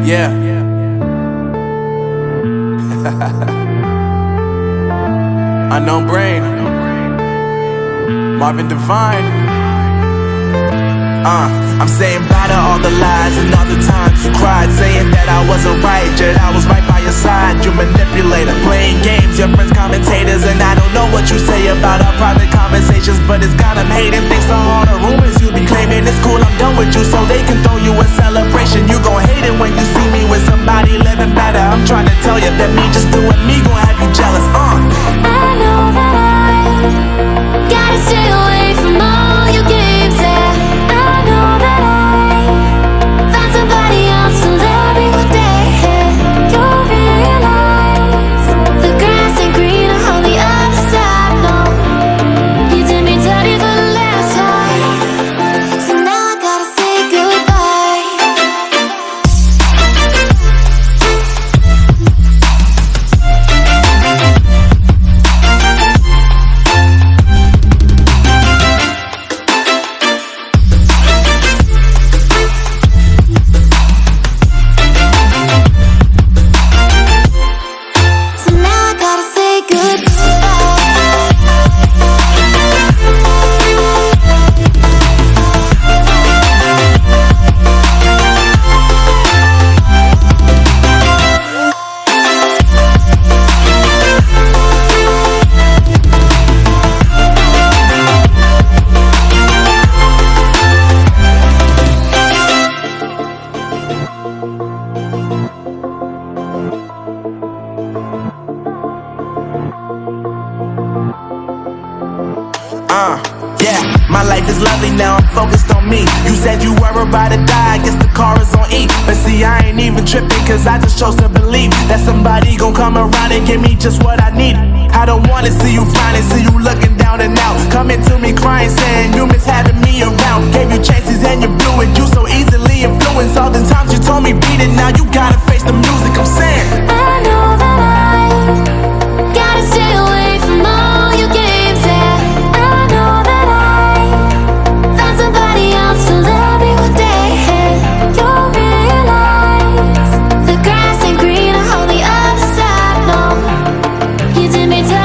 Yeah. Unknown Brain, Marvin Divine. I'm saying bye to all the lies and all the times you cried, saying that I wasn't right, yet I was right by your side. You manipulator, playing games, your friends commentators, and I don't know what you say about our private conversations, but it's got them hating. Thanks to all the rumors you be claiming. It's cool, I'm done with you, so they can throw you a celebration. You gon' hate it when you see me with somebody living better. I'm trying to tell you that me just doing me gon' have you jealous. I know that I gotta stay away from all your games, yeah. I know that I found somebody else to love me one day, yeah. You'll realize the grass ain't greener on the other side, no. You did me dirty for the last time, so now I gotta say goodbye. So now I gotta say Yeah, my life is lovely now, I'm focused on me. You said you were about to die, I guess the car is on E. But see, I ain't even tripping, cause I just chose to believe that somebody gon' come around and give me just what I need. I don't wanna see you frowning, see you looking down and out, coming to me crying, saying you miss having me around. Gave you chances and you blew it, you so easily influenced. All the times you told me beat it, now you gotta face the music. I'm saying I know that I gotta stay away from all your games, yeah. I know that I found somebody else to love me one day, yeah. You'll realize the grass ain't greener on the other side, no. You did me dirty